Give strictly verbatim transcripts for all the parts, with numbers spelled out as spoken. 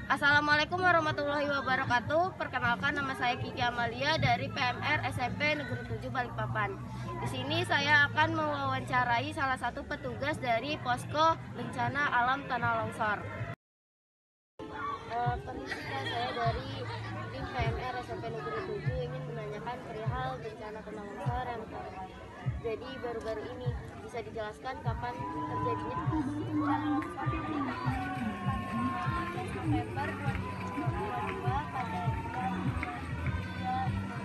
Assalamualaikum warahmatullahi wabarakatuh. Perkenalkan, nama saya Kiki Amalia dari P M R S M P Negeri tujuh Balikpapan. Di sini saya akan mewawancarai salah satu petugas dari Posko Bencana Alam Tanah Longsor. Uh, Permisi, saya dari tim P M R S M P Negeri tujuh ingin menanyakan perihal bencana tanah longsor yang terjadi. Jadi baru-baru ini bisa dijelaskan kapan terjadinya? November dua ribu dua puluh dua pada jam tiga.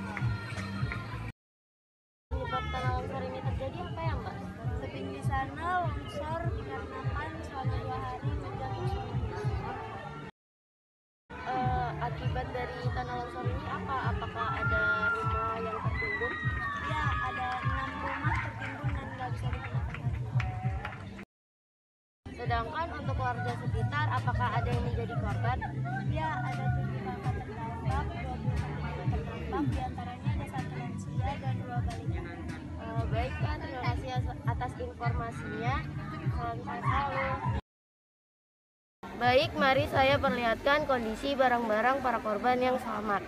Penyebab tanah longsor ini terjadi apa ya, Mbak? Tebing di sana longsor dikarenakan selama dua hari hujan musim. Uh, akibat dari tanah longsor ini apa? Apakah ada rumah yang tertimbun? Ya, ada enam rumah tertimbun dan nggak bisa digunakan lagi. Sedangkan untuk warga sekitar, apakah ada yang menjadi korban? Ya, ada tujuh kakak terdampak, dua puluh satu terdampak, diantaranya ada satu lansia dan dua balita. Uh, baik, Pak, terima kasih atas informasinya. Salam sehat selalu. Baik, mari saya perlihatkan kondisi barang-barang para korban yang selamat.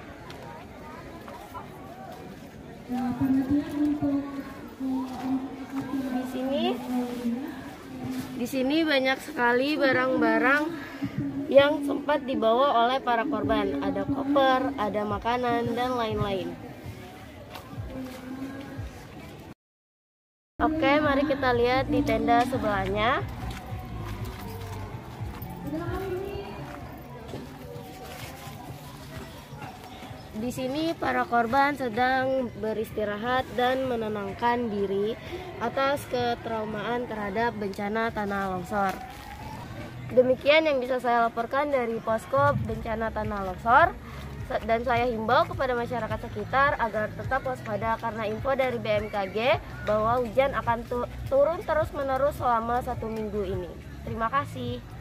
Di sini, di sini banyak sekali barang-barang yang sempat dibawa oleh para korban. Ada koper, ada makanan, dan lain-lain. Oke, mari kita lihat di tenda sebelahnya. Di sini para korban sedang beristirahat dan menenangkan diri atas ketraumaan terhadap bencana tanah longsor. Demikian yang bisa saya laporkan dari Posko Bencana Tanah Longsor, dan saya himbau kepada masyarakat sekitar agar tetap waspada karena info dari B M K G bahwa hujan akan turun terus-menerus selama satu minggu ini. Terima kasih.